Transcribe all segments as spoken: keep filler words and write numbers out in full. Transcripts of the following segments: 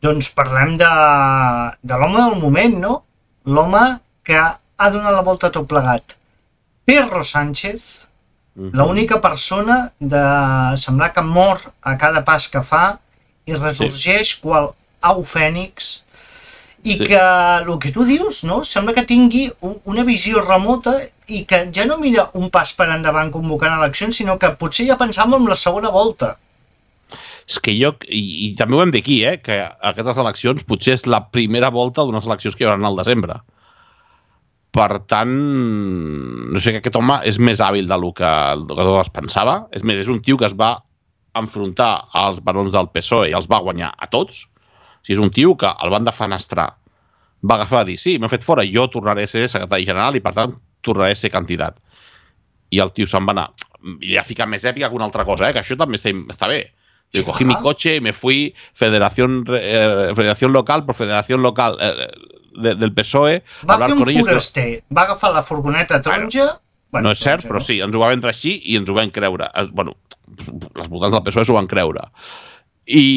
Doncs parlem de, de l'home del moment, no? L'home que ha donat la volta a tot plegat. Pedro Sánchez, uh-huh. l'única persona de semblar que mor a cada pas que fa i ressorgeix sí. qual au fènix, i sí. que el que tu dius, no? Sembla que tingui un, una visió remota i que ja no mira un pas per endavant convocant eleccions, sinó que potser ja pensàvem en la segona volta. És que jo, i, i també ho hem d'aquí, eh, que aquestes eleccions potser és la primera volta d'unes eleccions que hi haurà al desembre. Per tant, no sé, que aquest home és més hàbil del que, del que tot es pensava. És més, és un tio que es va enfrontar als barons del P S O E i els va guanyar a tots. O sigui, és un tio que el van defenestrar. Va agafar a dir, sí, m'he fet fora, jo tornaré a ser secretari general i, per tant, tornaré a ser candidat. I el tio se'n va anar. I ja fica més èpica que una altra cosa, eh, que això també està, està bé. Yo cogí mi coche y me fui federación, eh, federación local por federación local eh, de, del P S O E. Va fer un foraster, va agafar la furgoneta taronja... Bueno, no és cert, però sí, ens ho va vendre així i ens ho van creure. Bueno, les votants del P S O E s'ho van creure. I,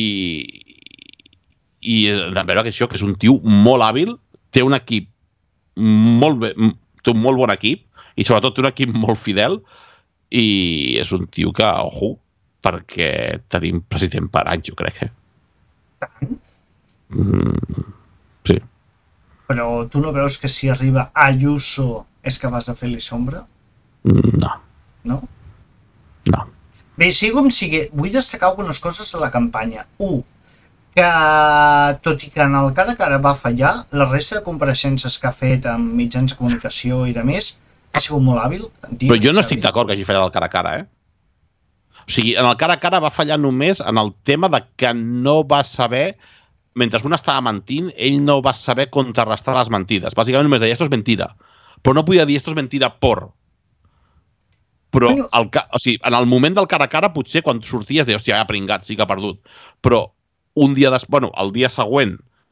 i de veure que això, que és un tio molt hàbil, té un equip molt bé, té un molt bon equip i sobretot té un equip molt fidel i és un tio que, ojo, perquè tenim president per anys, jo crec, eh? Tant? Mm, sí. Però tu no veus que si arriba Ayuso és capaç de fer-li sombra? No. No? No. Bé, sigui com sigui, vull destacar algunes coses de la campanya. Un, que tot i que en el cara a cara va fallar, la resta de compareixences que ha fet amb mitjans de comunicació i de més, ha sigut molt hàbil. Però jo no estic d'acord que hagi fallat el cara a cara, eh? O sigui, en el cara a cara va fallar només en el tema de que no va saber, mentre un estava mentint, ell no va saber contrarrestar les mentides. Bàsicament només deia, esto es mentira. Però no podia dir, esto es mentira por. Però, el, o sigui, en el moment del cara a cara, potser quan sorties, deia, hòstia, ja ha pringat, sí que ha perdut. Però un dia després, bueno, el dia següent,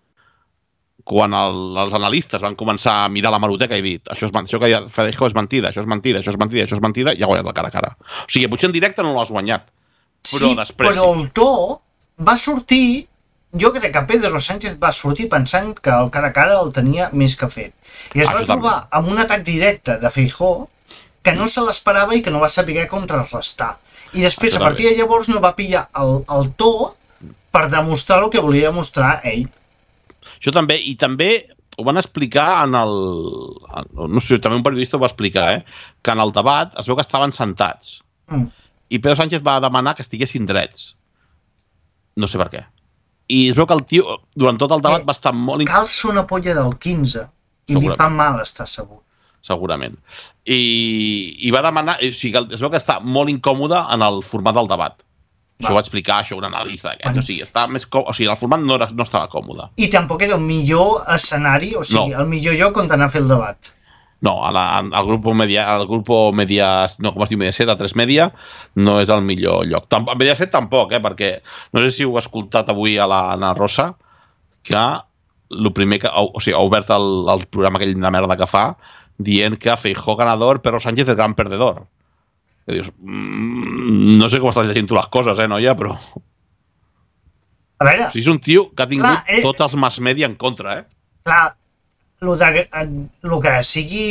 quan el, els analistes van començar a mirar la hemeroteca i dir això, és, això que Federico és mentida, això és mentida, això és mentida, això és mentida, i ha guanyat el cara a cara. O sigui, potser en directe no l'has guanyat. Però sí, després... però el to va sortir... Jo crec que Pedro Sánchez va sortir pensant que el cara a cara el tenia més que fet. I es va trobar amb un atac directe de Feijóo que no se l'esperava i que no va saber contrarrestar. I després, a partir de llavors, no va pillar el, el to per demostrar el que volia demostrar ell. Això també, i també ho van explicar en el... No sé, també un periodista ho va explicar, eh? Que en el debat es veu que estaven sentats. Mm. I Pedro Sánchez va demanar que estiguessin drets. No sé per què. I es veu que el tio, durant tot el debat, eh, va estar molt... Cal ser una polla del quinze. I li fa mal estar segur. Segurament. I, i va demanar... O sigui, es veu que està molt incòmode en el format del debat. Va. Això ho va explicar, això, un analista d'aquests. O sigui, està més com... o sigui, el format no, era, no estava còmode. I tampoc era el millor escenari, o sigui, no. el millor lloc on anar a fer el debat. No, a la, al grup Media, al grup Media, no, com es diu, Mediaset, a tres Media, no és el millor lloc. Tamp a Mediaset tampoc, eh, perquè no sé si ho he escoltat avui a la Ana Rosa, que el primer que, o sigui, ha obert el, el programa aquell de merda que fa, dient que Feijóo ganador, Pedro Sánchez el gran perdedor. Que dius, mmm, no sé com estàs llegint tu les coses, eh, noia, però... A veure... O sigui, és un tio que ha tingut clar, eh... tots els mass media en contra, eh? Clar, el, de, el que sigui...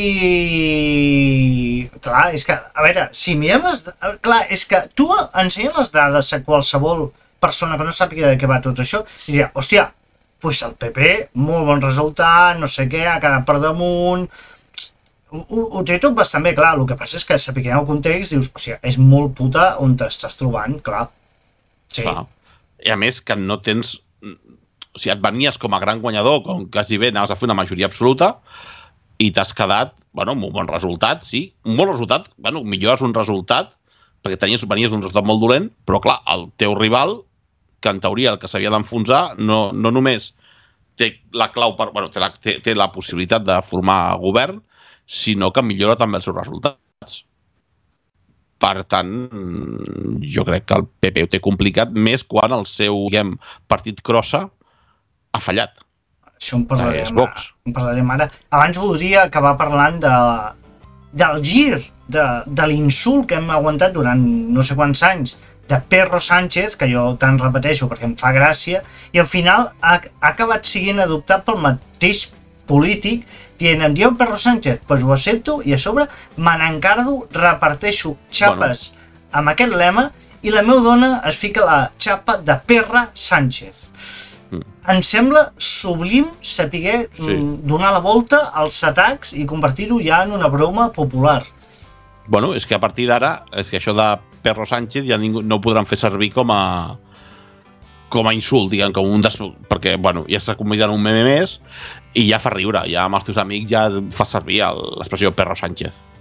Clar, és que, a veure, si mirem les... Clar, és que tu ensenyes les dades a qualsevol persona que no sàpiga de què va tot això i dirà, hòstia, pues el P P, molt bon resultat, no sé què, ha quedat per damunt... Ho, ho té tot bastant bé, clar, el que passa és que sapiguem el context, dius, o sigui, és molt puta on t'estàs trobant, clar. Sí. Clar. I a més que no tens... O sigui, et venies com a gran guanyador, com quasi bé anaves a fer una majoria absoluta, i t'has quedat, bueno, amb un bon resultat, sí, un bon resultat, bueno, millor és un resultat, perquè tenies, venies d'un resultat molt dolent, però clar, el teu rival, que en teoria el que s'havia d'enfonsar, no, no només té la clau per... Bueno, té la, té, té la possibilitat de formar govern, sinó que millora també els seus resultats. Per tant, jo crec que el P P ho té complicat més quan el seu, diguem, partit crossa ha fallat. Això en parlarem, en parlarem ara. Abans voldria acabar parlant de, del gir, de, de l'insult que hem aguantat durant no sé quants anys de Perro Sánchez, que jo tant repeteixo perquè em fa gràcia, i al final ha, ha acabat sent adoptat pel mateix polític, dient, em dieu Perro Sánchez, doncs pues ho accepto, i a sobre me n'encardo, reparteixo xapes bueno. amb aquest lema, i la meva dona es fica la xapa de Perra Sánchez. Mm. Em sembla sublim saber sí. donar la volta als atacs i convertir-ho ja en una broma popular. Bueno, és que a partir d'ara, és que això de Perro Sánchez ja ningú, no ho podran fer servir com a com a insult, diguem, com un des... perquè, bueno, ja s'ha convidat un meme més i ja fa riure, ja amb els teus amics ja fa servir l'expressió Perro Sánchez.